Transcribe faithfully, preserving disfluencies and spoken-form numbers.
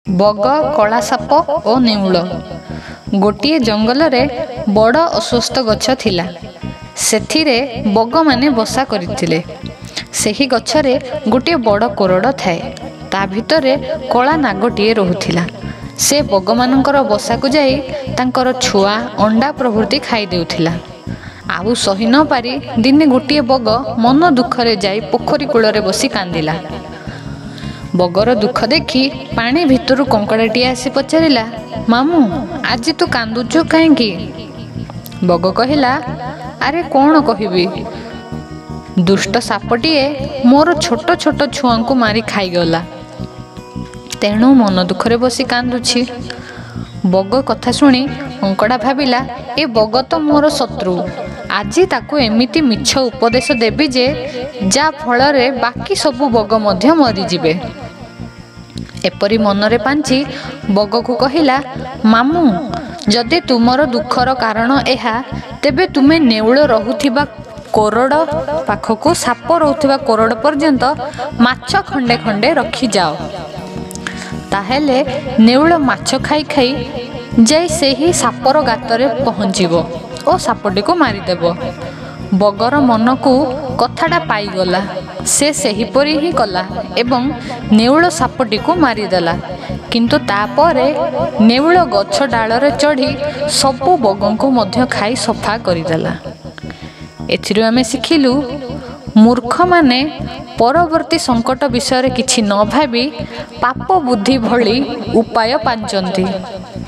ବଗ, କଳା ସାପ ଓ ନେଉଳ। ଗୋଟିଏ ଜଙ୍ଗଲରେ ବଡ଼ ଅଶ୍ୱସ୍ଥ ଗଛ ଥିଲା। ସେଥିରେ ବଗମାନେ ବସା କରିଥିଲେ। ସେହି ଗଛରେ ଗୋଟିଏ ବଡ଼ କୋରଡ଼ ଥାଏ। ତା ଭିତରେ କଳା ନାଗଟିଏ ରହୁଥିଲା। ସେ ବଗମାନଙ୍କର ବସାକୁ ଯାଇ ତାଙ୍କର ଛୁଆ, ଅଣ୍ଡା ପ୍ରଭୃତି ଖାଇ ଦେଉଥିଲା। ଆଉ ସହି ନ ପାରି ଦିନେ ଗୋଟିଏ ବଗ ମନ ଦୁଃଖରେ ଯାଇ ପୋଖରୀ କୂଳରେ ବସି କାନ୍ଦିଲା। ବଗର ଦୁଃଖ ଦେଖି ପାଣି ଭିତରୁ କଙ୍କଡ଼ାଟିଏ ଆସି ପଚାରିଲା, ମାମୁଁ, ଆଜି ତୁ କାନ୍ଦୁଛୁ କାହିଁକି? ବଗ କହିଲା, ଆରେ କ'ଣ କହିବି, ଦୁଷ୍ଟ ସାପଟିଏ ମୋର ଛୋଟ ଛୋଟ ଛୁଆଙ୍କୁ ମାରି ଖାଇଗଲା। ତେଣୁ ମନ ଦୁଃଖରେ ବସି କାନ୍ଦୁଛି। ବଗ କଥା ଶୁଣି କଙ୍କଡ଼ା ଭାବିଲା, ଏ ବଗ ତ ମୋର ଶତ୍ରୁ। ଆଜି ତାକୁ ଏମିତି ମିଛ ଉପଦେଶ ଦେବି ଯେ ଯାହା ଫଳରେ ବାକି ସବୁ ବଗ ମଧ୍ୟ ମରିଯିବେ। ଏପରି ମନରେ ପାଞ୍ଚି ବଗକୁ କହିଲା, ମାମୁଁ, ଯଦି ତୁମର ଦୁଃଖର କାରଣ ଏହା, ତେବେ ତୁମେ ନେଉଳ ରହୁଥିବା କୋରଡ଼ ପାଖକୁ ସାପ ରହୁଥିବା କୋରଡ଼ ପର୍ଯ୍ୟନ୍ତ ମାଛ ଖଣ୍ଡେ ଖଣ୍ଡେ ରଖିଯାଅ। ତାହେଲେ ନେଉଳ ମାଛ ଖାଇ ଖାଇ ଯାଇ ସେହି ସାପର ଗାତରେ ପହଞ୍ଚିବ ଓ ସାପଟିକୁ ମାରିଦେବ। ବଗର ମନକୁ କଥାଟା ପାଇଗଲା। ସେ ସେହିପରି ହିଁ କଲା ଏବଂ ନେଉଳ ସାପଟିକୁ ମାରିଦେଲା। କିନ୍ତୁ ତାପରେ ନେଉଳ ଗଛ ଡାଳରେ ଚଢ଼ି ସବୁ ବଗଙ୍କୁ ମଧ୍ୟ ଖାଇ ସଫା କରିଦେଲା। ଏଥିରୁ ଆମେ ଶିଖିଲୁ, ମୂର୍ଖମାନେ ପରବର୍ତ୍ତୀ ସଙ୍କଟ ବିଷୟରେ କିଛି ନ ଭାବି ପାପ ବୁଦ୍ଧି ଭଳି ଉପାୟ ପାଞ୍ଚନ୍ତି।